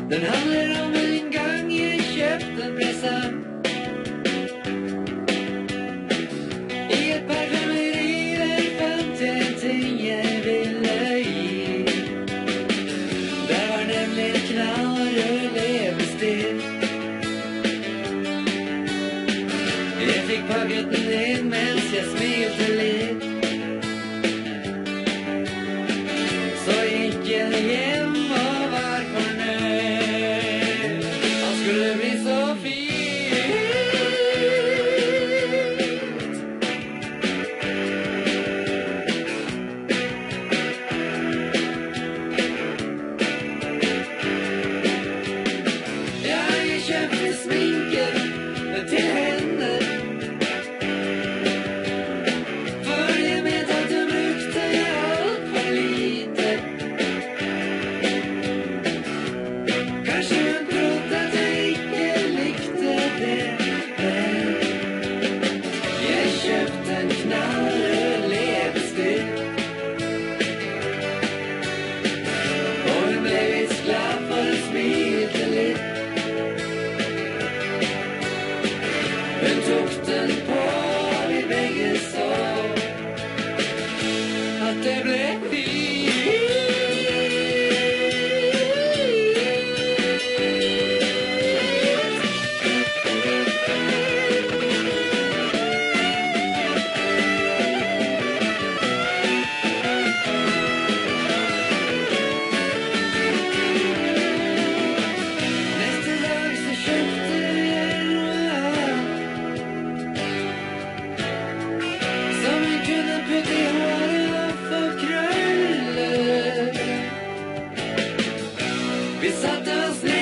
Den handlar om en gång jag köpte en present i ett parfymeri där fanns ingenting jag ville ge. Där var nämligen knarr och leverstift. Jag fick paketen in medan jag smilte lite. Så gick jag hem och var förnöjd. Han skulle bli så fin. Jag köpte sminket till henne. För jag vet att du brukte allt för lite. Kanske hon trodde att jag icke likte det. Men jag köpte en knall leverstift. Och den blev isklapp och den smilte lite. Men tog den på vi bägge så att det blev fint. Nästa dag så köpte jag en royal som jag kunde putta i håret och få krullar. Vi satte oss ner